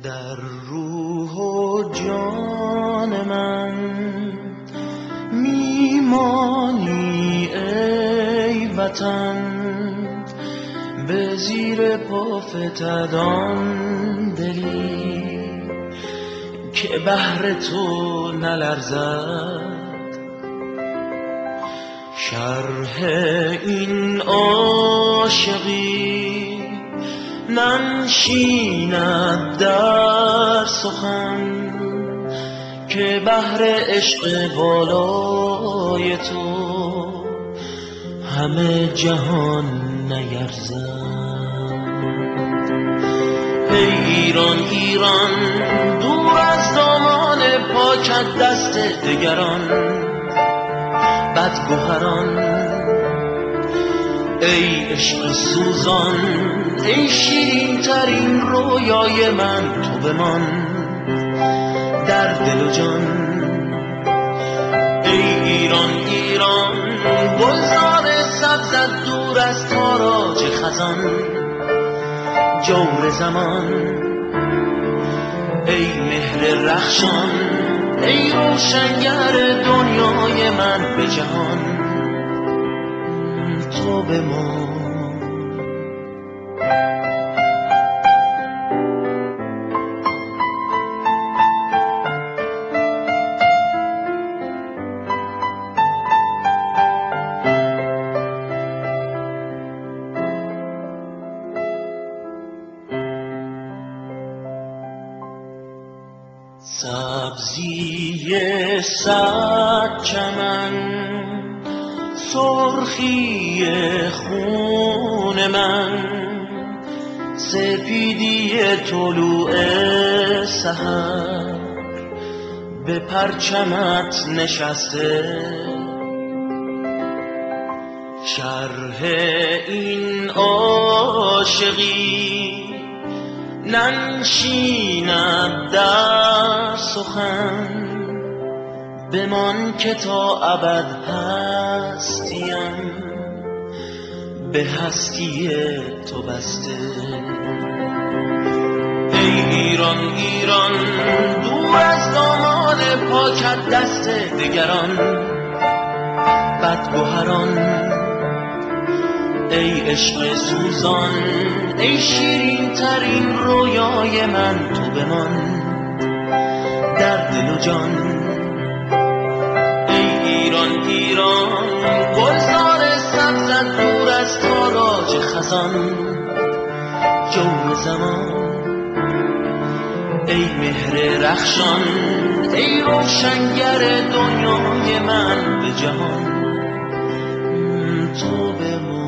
در روح و جان من میمانی ای وطن، به زیر پا فتدان دلی که بهر تو نلرزد. شرح این عاشقی ننشیند در سخن، که بهر عشق بالای تو همه جهان نیرزد. ای ایران ایران دور از دامان پاکت دست دگران بدگوهران، ای عشق سوزان ای شیرین ترین رویای من، تو بمان در دل و جان. ای ایران ایران گلزار سبزت دور از تاراج خزان جور زمان، ای مهر رخشان ای روشنگر دنیای من به جهان، تو بمان. سبزی صد چمن سرخی خون من، سپیدی طلوع سحر به پرچمت نشسته. شرح این عاشقی ننشیند در سخن، بمان که تا ابد هستیم به هستی تو بسته. ای ایران ایران دور از دامان پاکت دست دگران بدگوهران، ای عشق سوزان ای شیرین ترین رویای من، تو بمان در دل و جان. ای ایران ایران گلزار سبزت دور از تاراج خزان جور زمان، ای مهر رخشان ای روشنگر دنیای من به جهان، تو بمان.